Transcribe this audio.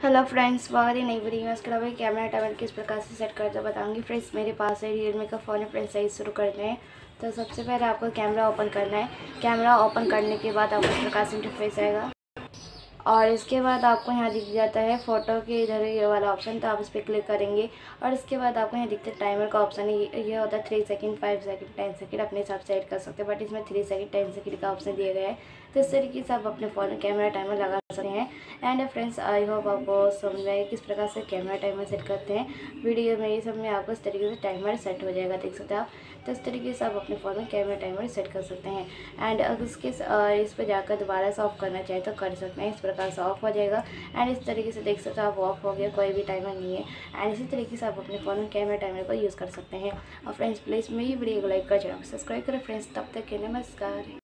Hello friends, बहुत ही नई video में उसके अलावा कैमरा टाइमर किस प्रकार से सेट करते बताऊंगी। फ्रेंड्स, मेरे पास है रियलमी का फ़ोन है। फ्रेंड्स, सही शुरू करते हैं। तो सबसे पहले आपको कैमरा ओपन करना है। कैमरा ओपन करने के बाद आपको इस प्रकार से इंटरफेस आएगा और इसके बाद आपको यहाँ दिख जाता है फ़ोटो के इधर ये वाला ऑप्शन, तो आप इस पर क्लिक करेंगे और इसके बाद आपको यहाँ दिखता है टाइमर का ऑप्शन है। ये होता है 3 सेकंड, 5 सेकंड, 10 सेकंड, अपने हिसाब से सेट कर सकते हैं, बट इसमें 3 सेकंड 10 सेकंड का ऑप्शन दिया गया है। तो इस तरीके से आप अपने फ़ोन में कैमरा टाइमर लगा सकते हैं। एंड फ्रेंड्स, आई होप आपको समझ में आए किस प्रकार से कैमरा टाइमर सेट करते हैं। वीडियो में ये सब में आपको इस तरीके से टाइमर सेट हो जाएगा, देख सकते हैं आप। तो इस तरीके से आप अपने फ़ोन में कैमरा टाइमर सेट कर सकते हैं। एंड अगर इस पर जाकर दोबारा से ऑफ करना चाहें तो कर सकते हैं। इस प्रकार से ऑफ हो जाएगा। एंड इस तरीके से देख सकते हो आप ऑफ हो गया, कोई भी टाइमर नहीं है। एंड इसी तरीके से आप अपने फ़ोन में कैमरा टाइमर को यूज़ कर सकते हैं। और फ्रेंड्स, प्लीज़ मेरी वीडियो को लाइक कर, चैनल को सब्सक्राइब करें। फ्रेंड्स, तब तक के नमस्कार।